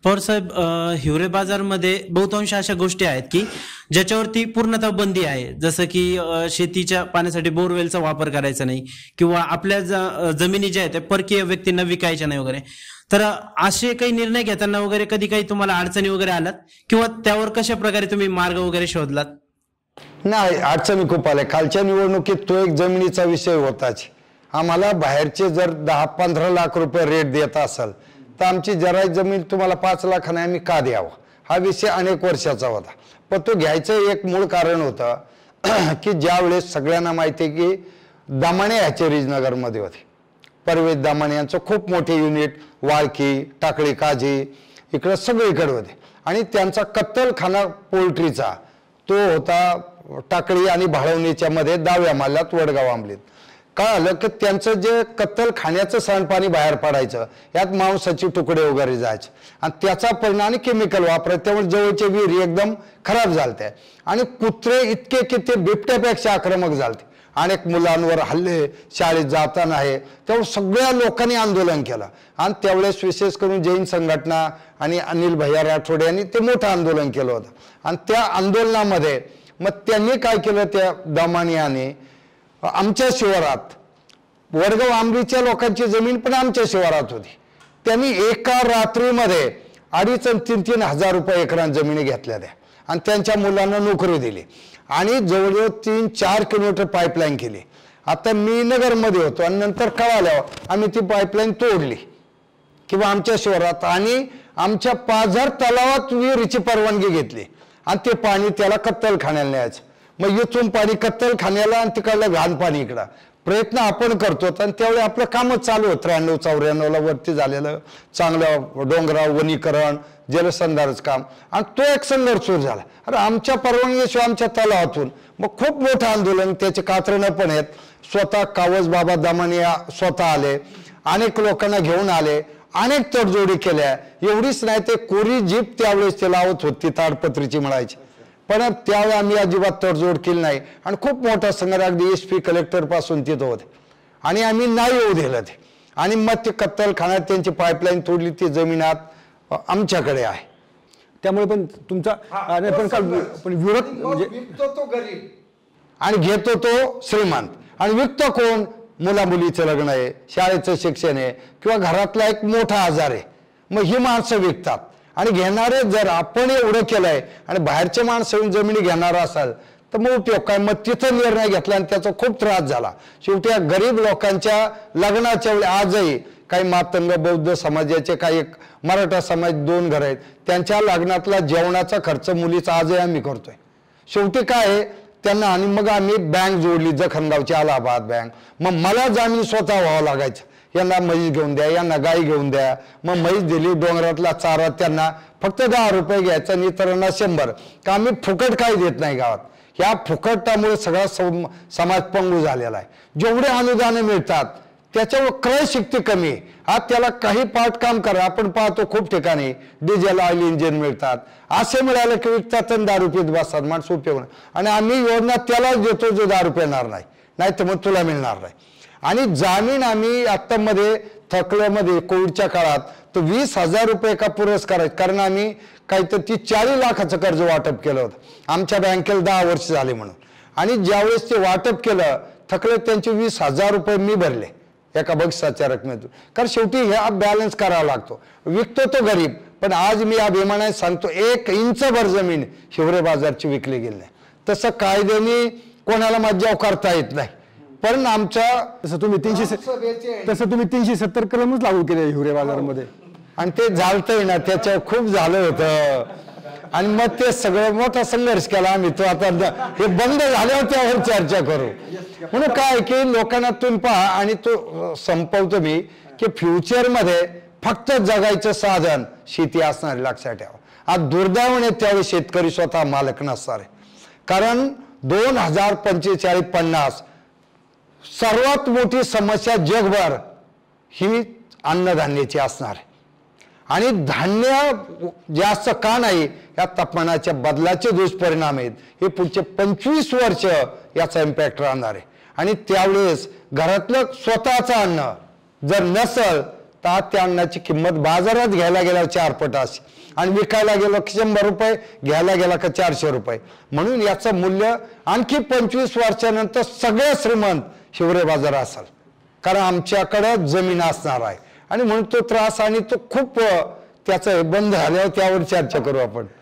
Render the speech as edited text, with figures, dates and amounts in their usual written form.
पवार साहेब, हिवरे बाजारमध्ये बहुतांश अशा गोष्टी आहेत की ज्याच्यावरती पूर्णतः बंदी आहे, जसं की शेतीच्या पाण्यासाठी बोरवेलचा वापर करायचा नाही किंवा आपल्या जमिनी ज्या आहेत त्या परकीय व्यक्तींना विकायच्या नाही वगैरे. तर असे काही निर्णय घेताना वगैरे कधी काही तुम्हाला अडचणी वगैरे आल्यात किंवा त्यावर कशा प्रकारे तुम्ही मार्ग वगैरे शोधलात? नाही, अडचणी खूप आल्या. कालच्या निवडणुकीत तो एक जमिनीचा विषय होताच. आम्हाला बाहेरचे जर 10-15 लाख रुपये रेट देत असेल तर आमची जरा जमीन तुम्हाला 5 लाखाने आम्ही का द्यावं, हा विषय अनेक वर्षाचा होता. पण तो घ्यायचं एक मूळ कारण होतं की ज्यावेळेस सगळ्यांना माहिती आहे की दामाणे हॅचेरीज नगरमध्ये होते, परवेश दामाणे यांचं खूप मोठे युनिट वाळकी, टाकळी, काजी इकडं सगळीकडे होते आणि त्यांचा कत्तलखाना पोल्ट्रीचा तो होता टाकळी आणि भाळवणीच्या मध्ये डाव्या माल्यात वडगाव आंबलीत. काय आलं की त्यांचं जे कत्तलखान्याचं सांडपाणी बाहेर पडायचं, यात मांसाचे तुकडे वगैरे जायचे आणि त्याचा परिणाम आणि केमिकल वापरायचं, त्यामुळे जवळचे विहिरी एकदम खराब झालते आणि कुत्रे इतके की ते बिबट्यापेक्षा आक्रमक झालते. अनेक मुलांवर हल्ले शाळेत जाताना आहे, त्यामुळे सगळ्या लोकांनी आंदोलन केलं आणि त्यावेळेस विशेष करून जैन संघटना आणि अनिल भैया राठोड यांनी ते मोठं आंदोलन केलं होतं. आणि त्या आंदोलनामध्ये मग त्यांनी काय केलं, त्या दामानियाने आमच्या शिवारात वडगाव आंबलीच्या लोकांची जमीन पण आमच्या शिवारात होती, त्यांनी एका रात्रीमध्ये 2,500-3,000 हजार रुपये एकरान जमिनी घेतल्या त्या आणि त्यांच्या मुलांना नोकरी दिली आणि जवळजवळ 3-4 किलोमीटर पाईपलाईन केली. आता मी नगरमध्ये होतो आणि नंतर कळाल्यावर आम्ही ती पाईपलाईन तोडली किंवा आमच्या शिवारात आणि आमच्या पाझर तलावात विहिरीची परवानगी घेतली आणि ते पाणी त्याला कत्तलखान्याला न्यायचं. मग इथून पाणी कत्तलखान्याला आणि तिकडलं घाण पाणी इकडं. प्रयत्न आपण करतो आणि त्यावेळी आपलं कामच चालू होतं. 93-94ला वरती झालेलं चांगलं डोंगराव वनीकरण जलसंधारच काम आणि तो एक संघर्ष सुरू झाला. अरे आमच्या परवानगीशिवाय आमच्या तलावातून मग खूप मोठं आंदोलन, त्याचे कात्रणं पण आहेत. स्वतः कावज बाबा दामानिया स्वतः आले, अनेक लोकांना घेऊन आले, अनेक तडजोडी केल्या. एवढीच नाही, ते कोरी जीप त्यावेळेस ते लावत होती, ताडपत्रीची मिळायची, पण त्यावेळी आम्ही अजिबात तडजोड केली नाही आणि खूप मोठा संघर्ष अगदी SP कलेक्टर पासून तिथं होते आणि आम्ही नाही येऊ दिलं ते. आणि मग ते कत्तलखान्यात त्यांची पाईपलाईन तोडली, ती जमीनात आमच्याकडे आहे. त्यामुळे पण तुमचा पण विरोध म्हणजे विकतो तो गरीब आणि घेतो तो श्रीमंत. आणि विकतो कोण? मुला मुलीचं लग्न आहे, शाळेचं शिक्षण आहे किंवा घरातला एक मोठा आजार आहे, मग ही माणसं विकतात. आणि घेणारे जर आपण एवढं केलंय आणि बाहेरचे माणसं येऊन जमिनी घेणार असाल तर मग उपयोग काय? मग तिथं निर्णय घेतला आणि त्याचा खूप त्रास झाला. शेवटी या गरीब लोकांच्या लग्नाच्या वेळी आजही काही मातंग बौद्ध समाजाचे, काही एक मराठा समाज 2 घर आहेत, त्यांच्या लग्नातला जेवणाचा खर्च मुलीचा आजही आम्ही करतोय. शेवटी काय आहे त्यांना. आणि मग आम्ही बँक जोडली, जखणगावची अलाहाबाद बँक. मग मला जामीन स्वतः व्हावं लागायचं, यांना म्हैस घेऊन द्या, यांना गाय घेऊन द्या. मग म्हैस दिली, डोंगरातला चारा त्यांना फक्त 10 रुपये घ्यायचा आणि इतरांना 100. का आम्ही फुकट काही देत नाही गावात. ह्या फुकटामुळे सगळा समाज पंगू झालेला आहे. जेवढे अनुदान मिळतात त्याच्यावर क्रयशक्ती कमी आहे. आज त्याला काही पार्ट काम करा, आपण पाहतो खूप ठिकाणी डिझेल ऑइल इंजिन मिळतात, असे मिळाले की विकतात आणि 10 रुपये बसतात, माणसं उपयोग नाही. आणि आम्ही योजना त्यालाच देतो जो 10 रुपये येणार नाही, नाही तर मग तुला मिळणार नाही. आणि जामीन आम्ही आता मध्ये थकल्यामध्ये कोविडच्या काळात तर 20,000 रुपये का पुरस्कार, कारण आम्ही काहीतरी 40 लाखाचं कर्ज वाटप केलं होतं आमच्या बँकेला 10 वर्ष झाले म्हणून. आणि ज्यावेळेस ते वाटप केलं थकले, त्यांचे 20,000 रुपये मी भरले एका बक्षिसाच्या रकमेतून. कारण शेवटी ह्या बॅलन्स करावा लागतो. विकतो तो गरीब, पण आज मी अभिमानाने सांगतो 1 इंचभर जमीन हिवरे बाजारची विकली गेली नाही. तसं कायद्याने कोणाला मज्जाव करता येत नाही. पण आमच्या तसं तुम्ही 370 कलमच लागू केले हिवरे बाजारामध्ये आणि ते झालतंय ना, त्याच्यावर खूप झालं होतं. आणि मग ते सगळं मोठा संघर्ष केला आम्ही. तो आता हे बंद झाल्यावर त्यावर चर्चा करू. म्हणून काय की लोकांना तुम्ही पहा. आणि तो संपवतो मी की फ्युचरमध्ये फक्त जगायचं साधन शेती असणार, लक्षात ठेवा. आज दुर्दैवाने त्यावेळी शेतकरी स्वतः मालक नसणार आहे. कारण 2045-50 सर्वात मोठी समस्या जगभर ही अन्नधान्याची असणार आहे. आणि धान्य जास्त का नाही, या तापमानाच्या बदलाचे दुष्परिणाम आहेत. हे पुढचे 25 वर्ष याचा इम्पॅक्ट राहणार आहे. आणि त्यावेळेस घरातलं स्वतःचं अन्न जर नसल तर आज त्या अन्नाची किंमत बाजारात घ्यायला गेल्यावर 4 पट असे आणि विकायला गेलो की 100 रुपये, घ्यायला गेला का 400 रुपये. म्हणून याचं मूल्य आणखी 25 वर्षानंतर सगळं श्रीमंत हिवरे बाजार असाल, कारण आमच्याकडं जमीन असणार आहे. आणि म्हणून तो त्रास आणि तो खूप त्याचं बंद झाल्यावर त्यावर चर्चा करू आपण.